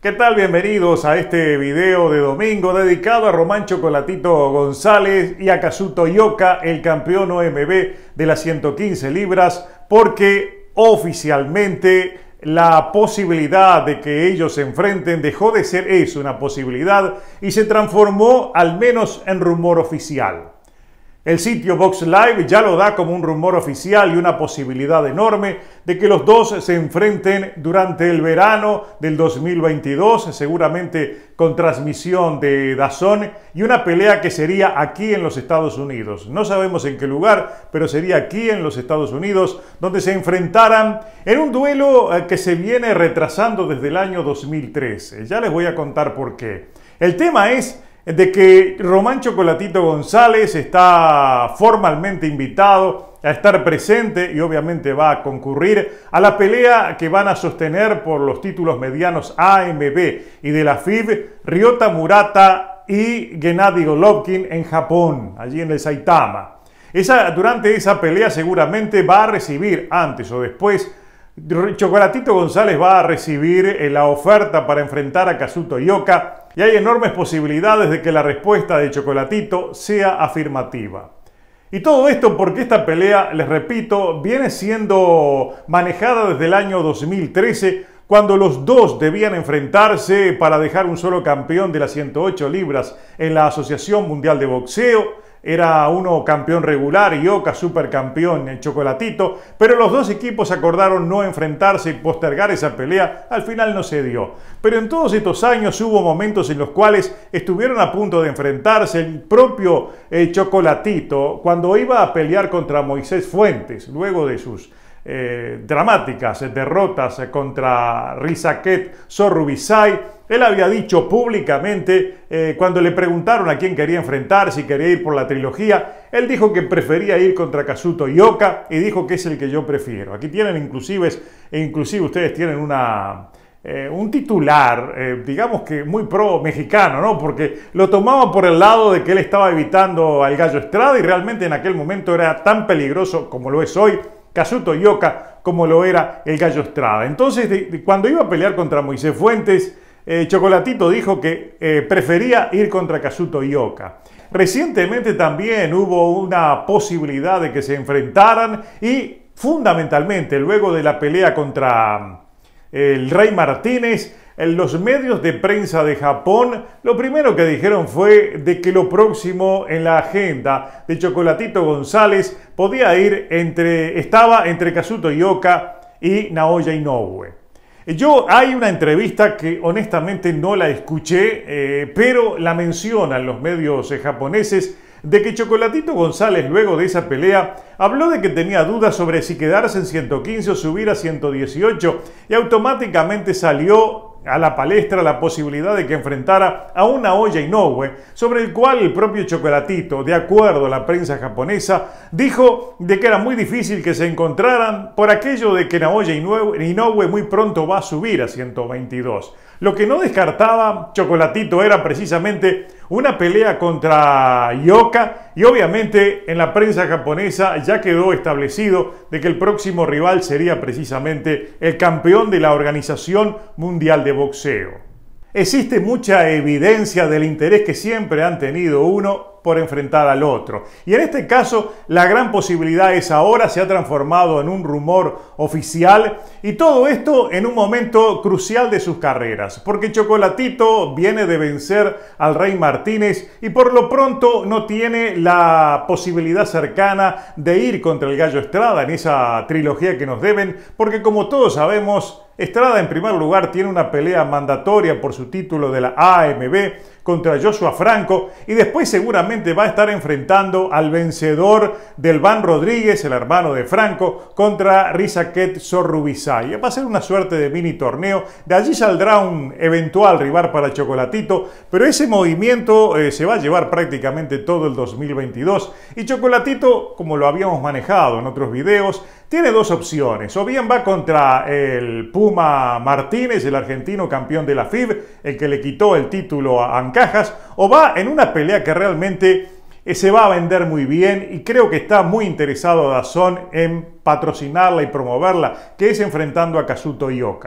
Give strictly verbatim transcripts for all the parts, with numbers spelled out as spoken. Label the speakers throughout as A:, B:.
A: ¿Qué tal? Bienvenidos a este video de domingo dedicado a Román Chocolatito González y a Kazuto Ioka, el campeón O M B de las ciento quince libras, porque oficialmente la posibilidad de que ellos se enfrenten dejó de ser eso, una posibilidad, y se transformó al menos en rumor oficial. El sitio Box Live ya lo da como un rumor oficial y una posibilidad enorme de que los dos se enfrenten durante el verano del dos mil veintidós, seguramente con transmisión de D A Z N, y una pelea que sería aquí en los Estados Unidos. No sabemos en qué lugar, pero sería aquí en los Estados Unidos, donde se enfrentaran en un duelo que se viene retrasando desde el año dos mil trece. Ya les voy a contar por qué. El tema es de que Román Chocolatito González está formalmente invitado a estar presente y obviamente va a concurrir a la pelea que van a sostener por los títulos medianos A M B y de la F I B Ryota Murata y Gennady Golovkin en Japón, allí en el Saitama. Esa, durante esa pelea seguramente va a recibir, antes o después, Chocolatito González va a recibir la oferta para enfrentar a Kazuto Ioka, y hay enormes posibilidades de que la respuesta de Chocolatito sea afirmativa. Y todo esto porque esta pelea, les repito, viene siendo manejada desde el año dos mil trece, cuando los dos debían enfrentarse para dejar un solo campeón de las ciento ocho libras en la Asociación Mundial de Boxeo. Era uno campeón regular y Ioka supercampeón en Chocolatito, pero los dos equipos acordaron no enfrentarse y postergar esa pelea. Al final no se dio. Pero en todos estos años hubo momentos en los cuales estuvieron a punto de enfrentarse. El propio eh, Chocolatito, cuando iba a pelear contra Moisés Fuentes, luego de sus eh, dramáticas derrotas contra Rizaket Sorrubisay, él había dicho públicamente, eh, cuando le preguntaron a quién quería enfrentar, si quería ir por la trilogía, él dijo que prefería ir contra Kazuto Ioka y dijo que es el que yo prefiero. Aquí tienen inclusive, inclusive ustedes tienen una, eh, un titular, eh, digamos que muy pro mexicano, ¿no? Porque lo tomaban por el lado de que él estaba evitando al Gallo Estrada y realmente en aquel momento era tan peligroso como lo es hoy Kazuto Ioka como lo era el Gallo Estrada. Entonces, de, de, cuando iba a pelear contra Moisés Fuentes, Eh, Chocolatito dijo que eh, prefería ir contra Kazuto Ioka. Recientemente también hubo una posibilidad de que se enfrentaran y fundamentalmente luego de la pelea contra eh, el Rey Martínez, en los medios de prensa de Japón lo primero que dijeron fue de que lo próximo en la agenda de Chocolatito González podía ir entre, estaba entre Kazuto Ioka y Naoya Inoue. Yo hay una entrevista que honestamente no la escuché, eh, pero la mencionan los medios eh, japoneses, de que Chocolatito González luego de esa pelea habló de que tenía dudas sobre si quedarse en ciento quince o subir a ciento dieciocho y automáticamente salió a la palestra la posibilidad de que enfrentara a un Naoya Inoue, sobre el cual el propio Chocolatito, de acuerdo a la prensa japonesa, dijo de que era muy difícil que se encontraran por aquello de que Naoya Inoue, Inoue muy pronto va a subir a ciento veintidós. Lo que no descartaba Chocolatito era precisamente una pelea contra Ioka, y obviamente en la prensa japonesa ya quedó establecido de que el próximo rival sería precisamente el campeón de la Organización Mundial de Boxeo. Existe mucha evidencia del interés que siempre han tenido uno por enfrentar al otro. Y en este caso, la gran posibilidad es ahora se ha transformado en un rumor oficial, y todo esto en un momento crucial de sus carreras, porque Chocolatito viene de vencer al Rey Martínez y por lo pronto no tiene la posibilidad cercana de ir contra el Gallo Estrada en esa trilogía que nos deben, porque como todos sabemos, Estrada en primer lugar tiene una pelea mandatoria por su título de la A M B contra Joshua Franco, y después seguramente va a estar enfrentando al vencedor del Van Rodríguez, el hermano de Franco, contra Rizaket Sorrubisay. Va a ser una suerte de mini torneo, de allí saldrá un eventual rival para Chocolatito, pero ese movimiento eh, se va a llevar prácticamente todo el dos mil veintidós, y Chocolatito, como lo habíamos manejado en otros videos, tiene dos opciones: o bien va contra el Puma Martínez, el argentino campeón de la F I B, el que le quitó el título a Ancajas, o va en una pelea que realmente se va a vender muy bien, y creo que está muy interesado D A Z N en patrocinarla y promoverla, que es enfrentando a Kazuto Ioka.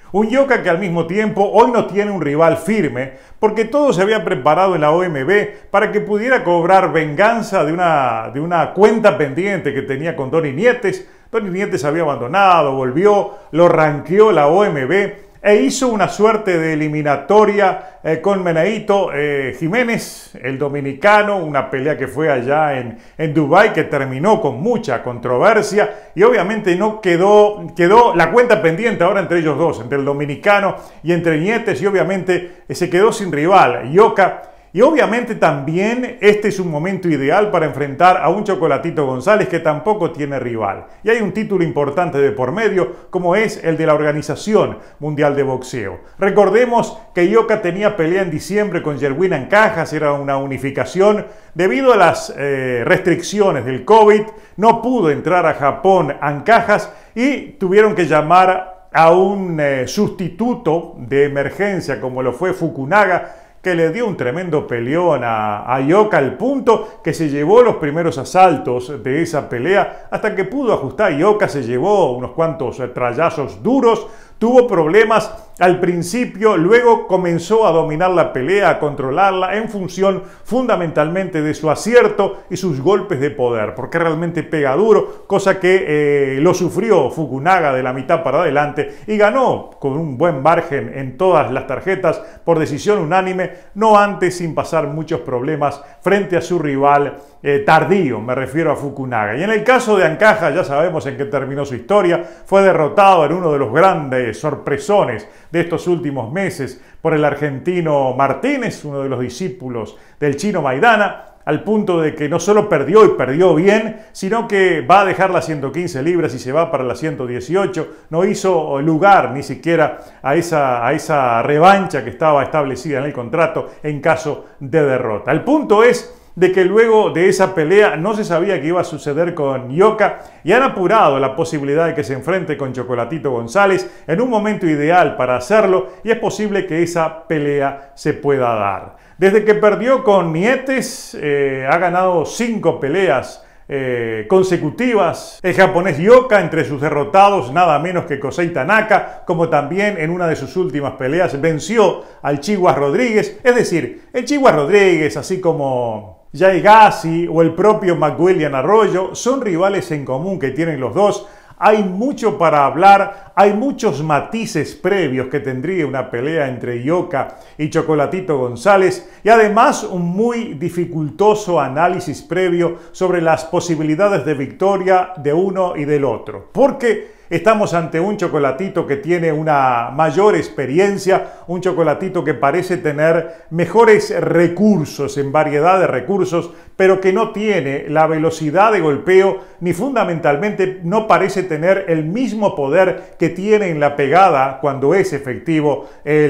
A: Un Yoka que al mismo tiempo hoy no tiene un rival firme porque todo se había preparado en la O M B para que pudiera cobrar venganza de una, de una cuenta pendiente que tenía con Donny Nietes. Donny Nietes había abandonado, volvió, lo ranqueó la O M B e hizo una suerte de eliminatoria eh, con Meneito eh, Jiménez, el dominicano, una pelea que fue allá en, en Dubái, que terminó con mucha controversia y obviamente no quedó, quedó la cuenta pendiente ahora entre ellos dos, entre el dominicano y entre Nietes, y obviamente eh, se quedó sin rival, Yoka. Y obviamente también este es un momento ideal para enfrentar a un Chocolatito González que tampoco tiene rival. Y hay un título importante de por medio, como es el de la Organización Mundial de Boxeo. Recordemos que Yoka tenía pelea en diciembre con Jerwin Ancajas, era una unificación. Debido a las eh, restricciones del COVID, no pudo entrar a Japón Ancajas y tuvieron que llamar a un eh, sustituto de emergencia como lo fue Fukunaga, que le dio un tremendo peleón a, a Yoka, al punto que se llevó los primeros asaltos de esa pelea hasta que pudo ajustar. Yoka se llevó unos cuantos trayazos duros, tuvo problemas al principio, luego comenzó a dominar la pelea, a controlarla en función fundamentalmente de su acierto y sus golpes de poder, porque realmente pega duro, cosa que eh, lo sufrió Fukunaga de la mitad para adelante y ganó con un buen margen en todas las tarjetas por decisión unánime, no antes sin pasar muchos problemas frente a su rival eh, tardío, me refiero a Fukunaga. Y en el caso de Ancajas ya sabemos en qué terminó su historia, fue derrotado en uno de los grandes sorpresones de estos últimos meses por el argentino Martínez, uno de los discípulos del chino Maidana, al punto de que no solo perdió y perdió bien, sino que va a dejar las ciento quince libras y se va para las ciento dieciocho. No hizo lugar ni siquiera a esa, a esa revancha que estaba establecida en el contrato en caso de derrota. El punto es de que luego de esa pelea no se sabía qué iba a suceder con Yoka y han apurado la posibilidad de que se enfrente con Chocolatito González en un momento ideal para hacerlo, y es posible que esa pelea se pueda dar. Desde que perdió con Nietes eh, ha ganado cinco peleas Eh, consecutivas. El japonés Yoka, entre sus derrotados nada menos que Kosei Tanaka, como también en una de sus últimas peleas venció al Chiguas Rodríguez. Es decir, el Chiguas Rodríguez, así como Jay Gassi o el propio McWilliam Arroyo, son rivales en común que tienen los dos. Hay mucho para hablar, hay muchos matices previos que tendría una pelea entre Yoka y Chocolatito González, y además un muy dificultoso análisis previo sobre las posibilidades de victoria de uno y del otro. Porque estamos ante un Chocolatito que tiene una mayor experiencia, un Chocolatito que parece tener mejores recursos, en variedad de recursos, pero que no tiene la velocidad de golpeo ni fundamentalmente no parece tener el mismo poder que tiene en la pegada cuando es efectivo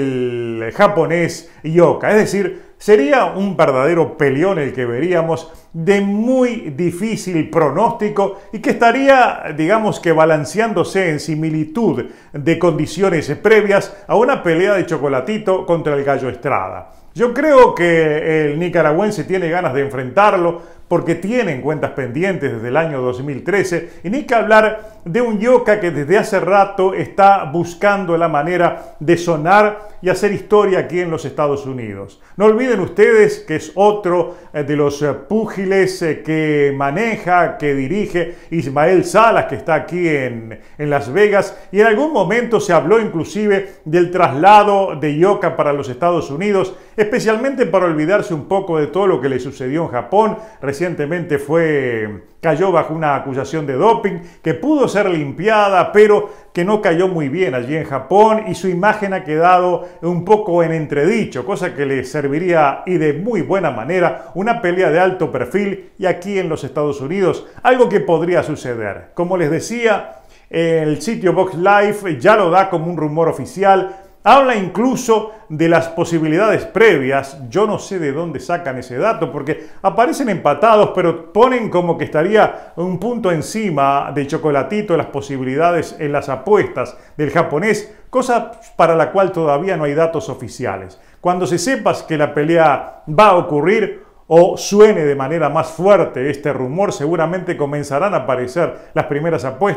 A: el japonés Yoka. Es decir, sería un verdadero peleón el que veríamos, de muy difícil pronóstico y que estaría, digamos que balanceándose en similitud de condiciones previas a una pelea de Chocolatito contra el Gallo Estrada. Yo creo que el nicaragüense tiene ganas de enfrentarlo porque tienen cuentas pendientes desde el año dos mil trece, y ni que hablar de un Yoka que desde hace rato está buscando la manera de sonar y hacer historia aquí en los Estados Unidos. No olviden ustedes que es otro de los púgiles que maneja, que dirige Ismael Salas, que está aquí en, en Las Vegas, y en algún momento se habló inclusive del traslado de Yoka para los Estados Unidos, especialmente para olvidarse un poco de todo lo que le sucedió en Japón. Recientemente fue, cayó bajo una acusación de doping que pudo ser limpiada, pero que no cayó muy bien allí en Japón, y su imagen ha quedado un poco en entredicho, cosa que le serviría, y de muy buena manera, una pelea de alto perfil y aquí en los Estados Unidos, algo que podría suceder. Como les decía, el sitio Box Life ya lo da como un rumor oficial. Habla incluso de las posibilidades previas. Yo no sé de dónde sacan ese dato porque aparecen empatados, pero ponen como que estaría un punto encima de Chocolatito las posibilidades en las apuestas del japonés, cosa para la cual todavía no hay datos oficiales. Cuando se sepa que la pelea va a ocurrir o suene de manera más fuerte este rumor, seguramente comenzarán a aparecer las primeras apuestas,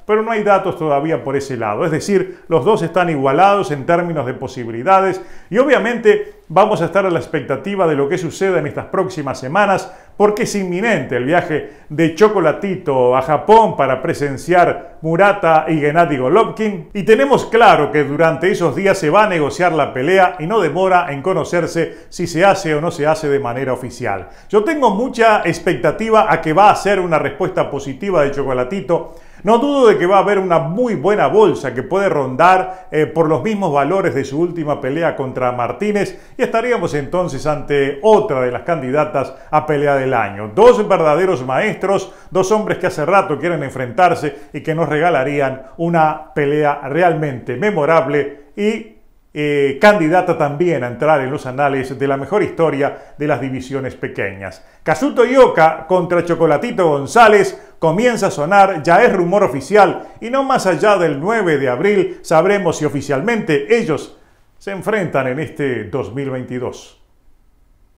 A: pero no hay datos todavía por ese lado. Es decir, los dos están igualados en términos de posibilidades y obviamente vamos a estar a la expectativa de lo que suceda en estas próximas semanas, porque es inminente el viaje de Chocolatito a Japón para presenciar Murata y Gennady Golovkin, y tenemos claro que durante esos días se va a negociar la pelea y no demora en conocerse si se hace o no se hace de manera oficial. Yo tengo mucha expectativa a que va a ser una respuesta positiva de Chocolatito. No dudo de que va a haber una muy buena bolsa que puede rondar eh, por los mismos valores de su última pelea contra Martínez, y estaríamos entonces ante otra de las candidatas a pelea del año. Dos verdaderos maestros, dos hombres que hace rato quieren enfrentarse y que nos regalarían una pelea realmente memorable y Eh, candidata también a entrar en los anales de la mejor historia de las divisiones pequeñas. Kazuto Ioka contra Chocolatito González comienza a sonar, ya es rumor oficial, y no más allá del nueve de abril sabremos si oficialmente ellos se enfrentan en este dos mil veintidós.